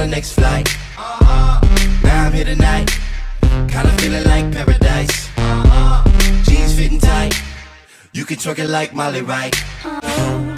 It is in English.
the next flight. Now I'm here tonight, kinda feeling like paradise. Jeans fitting tight, you can twerk it like Molly, right?